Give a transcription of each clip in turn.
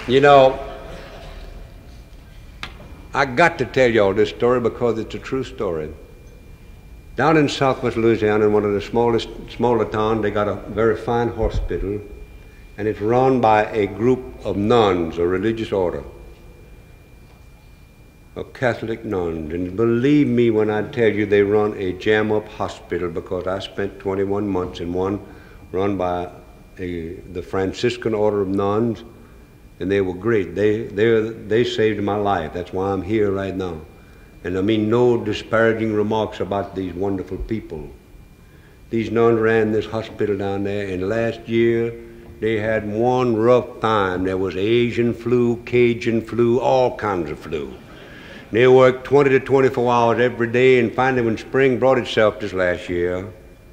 You know, I got to tell y'all this story because it's a true story. Down in southwest Louisiana, in one of the smaller towns, they got a very fine hospital, and it's run by a group of nuns, a religious order, of Catholic nuns. And believe me when I tell you they run a jam-up hospital, because I spent 21 months in one run by the Franciscan order of nuns, and they were great. They saved my life. That's why I'm here right now. And I mean no disparaging remarks about these wonderful people. These nuns ran this hospital down there, and last year they had one rough time. There was Asian flu, Cajun flu, all kinds of flu. They worked 20 to 24 hours every day, and finally when spring brought itself this last year,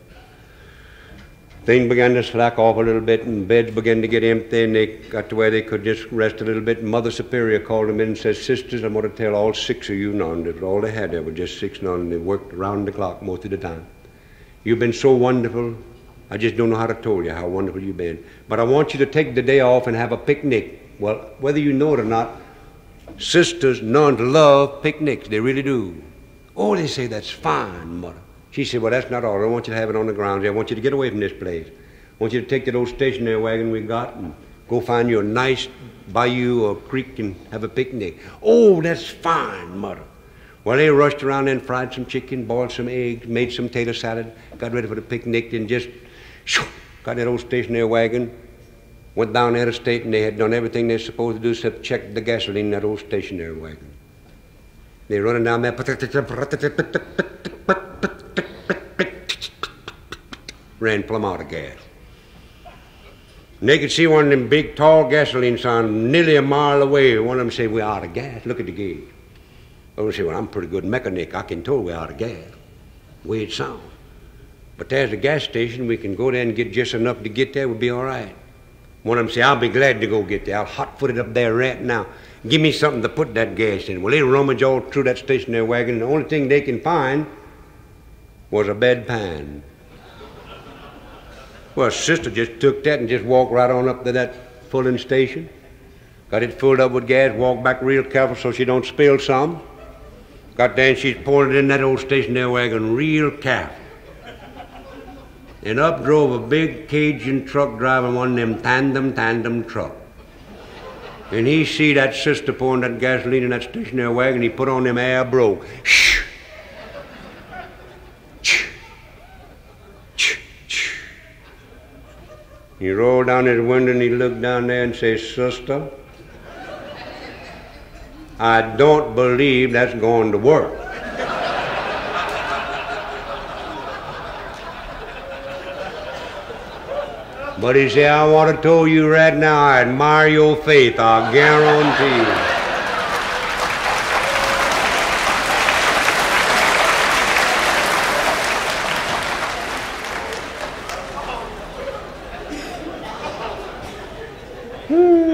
things began to slack off a little bit, and beds began to get empty, and they got to where they could just rest a little bit. And Mother Superior called them in and said, "Sisters, I'm going to tell all 6 of you nuns," that was all they had there were just 6 nuns, and they worked around the clock most of the time. "You've been so wonderful. I just don't know how to tell you how wonderful you've been. But I want you to take the day off and have a picnic." Well, whether you know it or not, sisters, nuns love picnics. They really do. "Oh," they say, "that's fine, Mother." She said, "Well, that's not all. I don't want you to have it on the grounds. I want you to get away from this place. I want you to take that old stationary wagon we got and go find you a nice bayou or creek and have a picnic." "Oh, that's fine, Mother." Well, they rushed around and fried some chicken, boiled some eggs, made some tater salad, got ready for the picnic, and just got that old stationary wagon, went down there to the state, and they had done everything they're supposed to do except check the gasoline in that old stationary wagon. They're running down there, ran plumb out of gas. And they could see one of them big, tall gasoline signs nearly a mile away. One of them said, "We're out of gas. Look at the gauge." Others said, "Well, I'm a pretty good mechanic. I can tell we're out of gas. The way it sounds. But there's a gas station. We can go there and get just enough to get there. We'll be all right." One of them said, "I'll be glad to go get there. I'll hot-foot it up there right now. Give me something to put that gas in." Well, they rummaged all through that stationary wagon, and the only thing they can find was a bedpan. Well, Sister just took that and just walked right on up to that filling station. Got it filled up with gas, walked back real careful so she don't spill some. Got there and she's pouring it in that old stationary wagon real careful. And up drove a big Cajun truck driving one of them tandem truck. And he see that sister pouring that gasoline in that stationary wagon, he put on them air broke. Shh. He rolled down his window and he looked down there and said, "Sister, I don't believe that's going to work." But he said, "I want to tell you right now, I admire your faith, I guarantee you." Hmm.